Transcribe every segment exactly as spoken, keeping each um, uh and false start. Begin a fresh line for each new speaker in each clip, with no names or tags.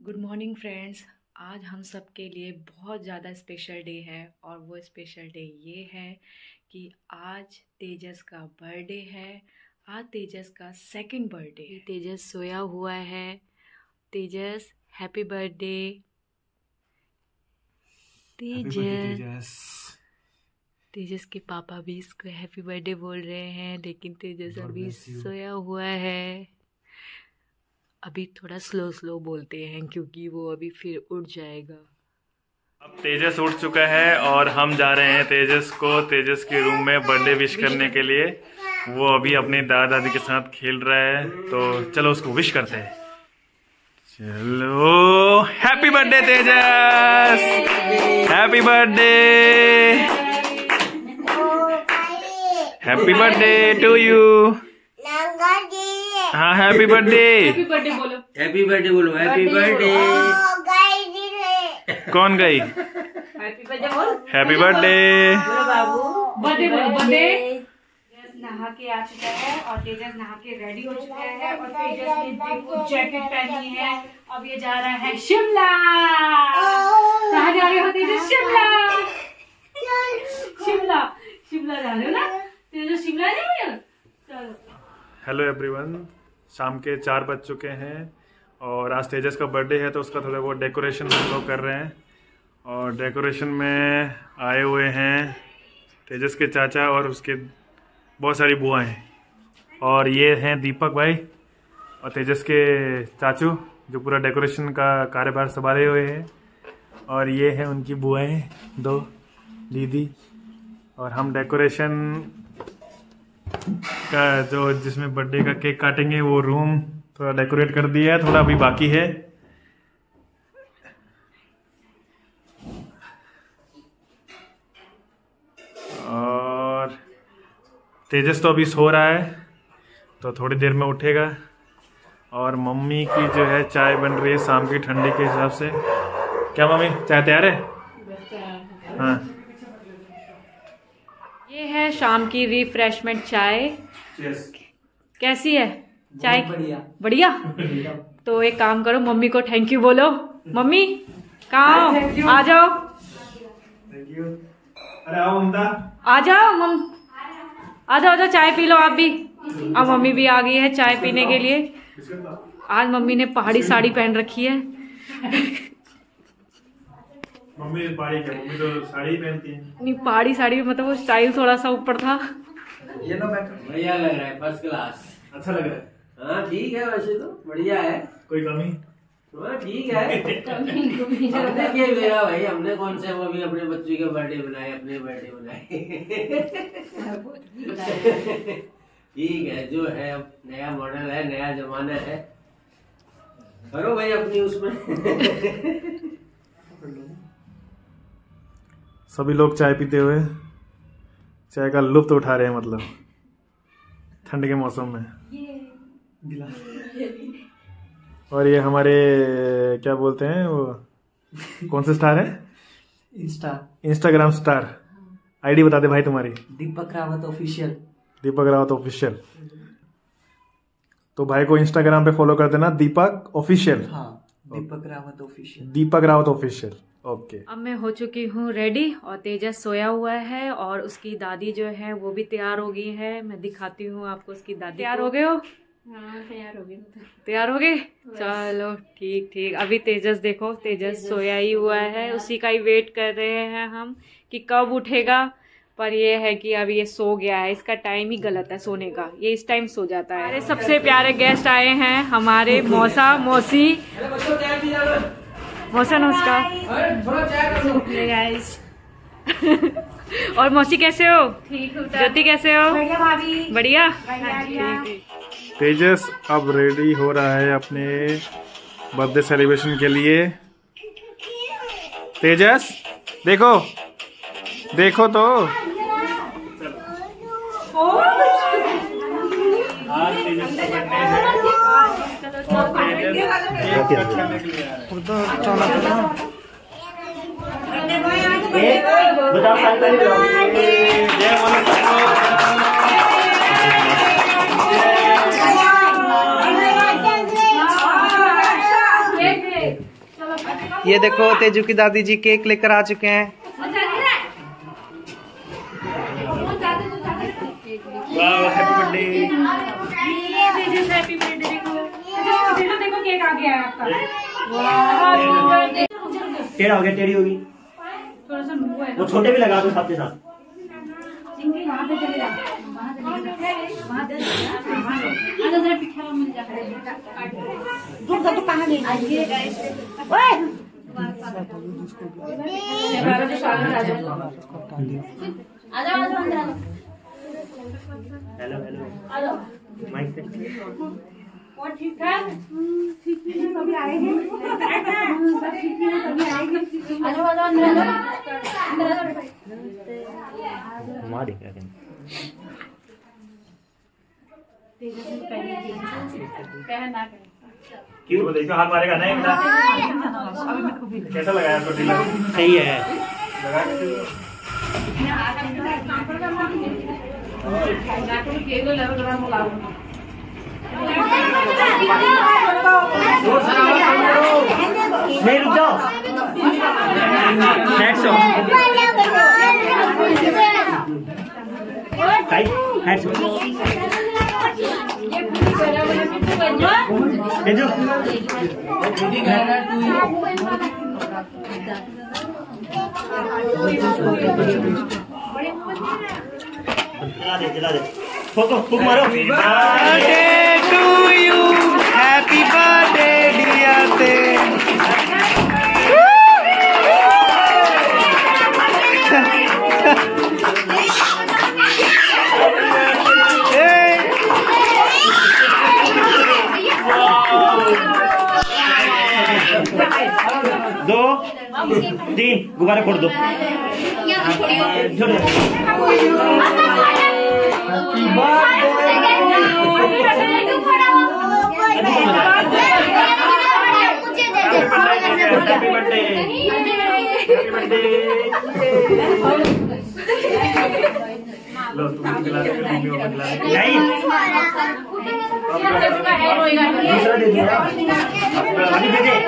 Good morning friends. आज हम सब के लिए बहुत ज़्यादा स्पेशल डे है और वो स्पेशल डे ये है कि आज तेजस का बर्थडे है। आज तेजस का सेकंड बर्थडे। तेजस सोया हुआ है। तेजस हैप्पी बर्थडे। तेजस तेजस के पापा भी इसको हैप्पी बर्थडे बोल रहे हैं, लेकिन तेजस अभी सोया हुआ है। अभी थोड़ा स्लो स्लो बोलते हैं क्योंकि वो अभी फिर उठ जाएगा।
अब तेजस उठ चुका है और हम जा रहे हैं तेजस को तेजस के रूम में बर्थडे विश करने के लिए। वो अभी अपनी दादा दादी के साथ खेल रहा है, तो चलो उसको विश करते हैं। चलो, happy birthday Tejas, happy birthday, happy birthday to you. हाँ, हैप्पी बर्थडे।
हैप्पी बर्थडे बोलो,
हैप्पी बर्थडे बोलो, हैप्पी बर्थडे।
कौन गई?
हैप्पी बर्थडे बोल,
हैप्पी बर्थडे
बाबू। बर्थडे बोलो, बर्थडे। तेजस नहा के आ चुका है और तेजस नहा के रेडी हो चुका है और तेजस ने देखो जैकेट पहनी है। अब ये जा रहा है शिमला। कहाँ जा रहे हो तेजस? शिमला, शिमला, शिमला जा रहे हो ना तेजस? शिमला जा रहे हो? चलो।
हेलो एवरीवन, शाम के चार बज चुके हैं और आज तेजस का बर्थडे है, तो उसका थोड़ा बहुत डेकोरेशन हम लोग कर रहे हैं। और डेकोरेशन में आए हुए हैं तेजस के चाचा और उसके बहुत सारी बुआ हैं। और ये हैं दीपक भाई और तेजस के चाचू जो पूरा डेकोरेशन का कार्यभार संभाले हुए हैं। और ये हैं उनकी बुआएं, दो दीदी। और हम डेकोरेशन का जो जिसमें बर्थडे का केक काटेंगे वो रूम थोड़ा डेकोरेट कर दिया है, थोड़ा अभी बाकी है। और तेजस तो अभी सो रहा है, तो थोड़ी देर में उठेगा। और मम्मी की जो है चाय बन रही है शाम की ठंडी के हिसाब से। क्या मम्मी, चाय तैयार है? हाँ,
ये है शाम की रिफ्रेशमेंट चाय। कैसी है चाय?
बढ़िया
बढ़िया। तो एक काम करो, मम्मी को थैंक यू बोलो। मम्मी कहाँ हो? आ जाओ,
थैंक यू। अरे आओ ममता,
आ जाओ मम, आ जाओ, आ जाओ, चाय पी लो आप भी। अब मम्मी भी आ गई है चाय पीने के लिए। आज मम्मी ने पहाड़ी साड़ी पहन रखी है।
मम्मी पहाड़ी क्या, मम्मी तो साड़ी पहनती है।
नहीं, पहाड़ी साड़ी मतलब वो स्टाइल थोड़ा सा ऊपर था।
ये लो बैठो, बढ़िया लग रहा है, फर्स्ट क्लास।
अच्छा लग रहा है?
हाँ ठीक है, वैसे तो बढ़िया है।
कोई कमी?
हाँ ठीक है। देखिए मेरा भाई, हमने कौन से वो भी अपने बच्चे के बर्थडे बनाए, अपने बर्थडे बनाए। ठीक है, जो है अब नया मॉडल है, नया जमाना है, करो भाई अपनी उसमें।
सभी लोग चाय पीते हुए चाय का लुत्फ उठा रहे हैं, मतलब ठंड के मौसम में। और ये हमारे क्या बोलते हैं वो, कौन से स्टार है?
Insta
Instagram star. आईडी बता दे भाई तुम्हारी।
दीपक रावत ऑफिशियल।
दीपक रावत ऑफिशियल। तो भाई को इंस्टाग्राम पे फॉलो कर देना, दीपक ऑफिशियल।
हाँ, Deepak Rawat official.
Deepak Rawat official, okay.
अब मैं हो चुकी हूँ रेडी और तेजस सोया हुआ है और उसकी दादी जो है वो भी तैयार हो गई है। मैं दिखाती हूँ आपको उसकी दादी। तैयार हो गए हो?
हाँ तैयार हो गई।
तैयार हो गए? चलो ठीक ठीक। अभी तेजस देखो, तेजस सोया ही हुआ है, उसी का ही वेट कर रहे हैं हम कि कब उठेगा। पर ये है कि अभी ये सो गया है, इसका टाइम ही गलत है सोने का, ये इस टाइम सो जाता है। हमारे सबसे प्यारे गेस्ट आए हैं, हमारे मौसा मौसी। मौसा नमस्कार। और मौसी कैसे हो?
ठीक हो?
ज्योति कैसे हो?
बढ़िया भाभी।
बढ़िया।
बढ़िया।
तेजस अब रेडी हो रहा है अपने बर्थडे सेलिब्रेशन के लिए। तेजस देखो, देखो तो। आज तेजस का बर्थडे है।
ये देखो तेजू की दादी जी केक लेकर आ चुके हैं।
Happy birthday.
Happy birthday. देखो देखो केक आ गया है आपका।
टेढ़ा हो गया, टेढ़ी होगी
थोड़ा सा मुंह है
वो, छोटे भी लगा दो साथ के साथ।
वहाँ पे चले जाओ, वहाँ चले जाओ, वहाँ चले जाओ। आधा जरा पिठा मिल जाता है। दूर का तो कहाँ ले आइए गाइस। ओए बारह जो साल में आ जाओ। आ जाओ आ जाओ अंदर आ जाओ।
हेलो हेलो
आ जाओ।
माइक से
और ठीक ठाक सभी आए हैं। सभी आएंगे। आ जाओ आ जाओ अंदर आ जाओ अंदर आ जाओ।
माँ देख रहे थे।
क्यों वो देखो हाथ मारेगा ना एक बार। कैसा लगा आपको ढीला?
सही है।
लगा के
नहीं रुक जाओ। Heads off heads off Teju जला दे जला दे फोटो फूक मारो।
Birthday to you, happy birthday dear Tej.
दो तीन गुब्बारे फोड़ दो।
Happy birthday. Happy birthday. लो तुम खिला दो, तुम भी खिला दो।
नहीं दूसरा दे दिया। अभी दे दे।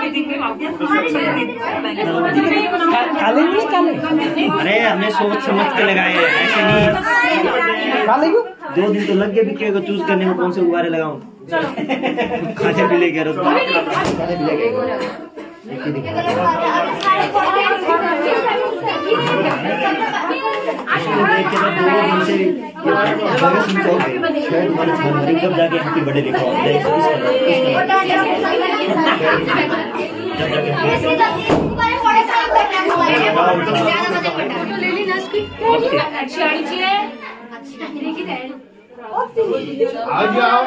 काले नहीं काले।
अरे हमने सोच समझ के लगाए हैं, ऐसे नहीं।
काले क्यों?
दो दिन तो लग गए बिक्के को चूज करने में कौन से गुब्बारे लगाऊं। खाने पीने के रुक खाने पीने के जब जाके हैप्पी बर्थडे लिखा
आ जाओ।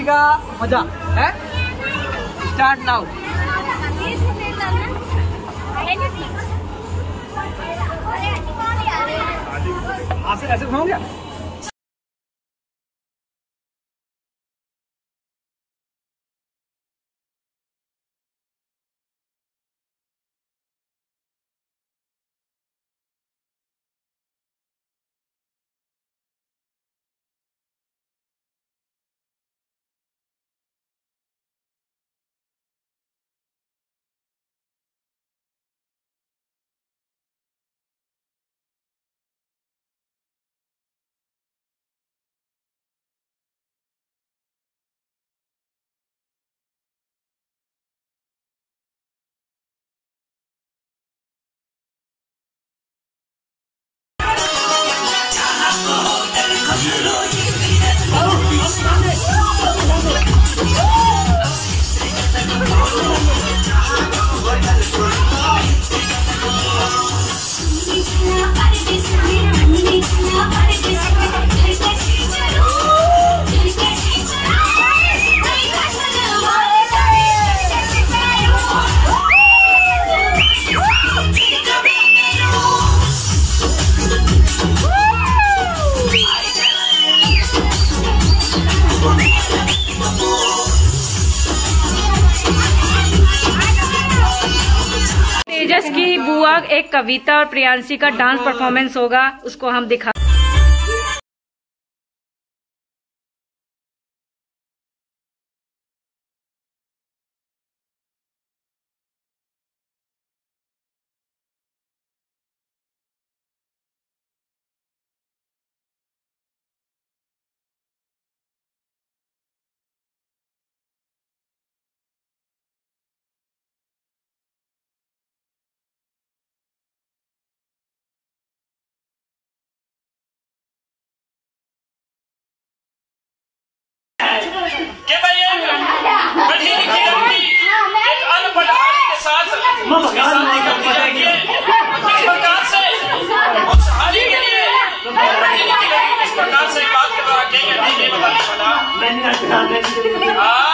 का मजा है। Start now. ऐसे ऐसे घुमाओ क्या?
तेजस की बुआ एक कविता और प्रियांशी का डांस परफॉर्मेंस होगा, उसको हम दिखा।
प्रकार से बात के द्वारा कहेंगे नहीं नहीं बताने वाला।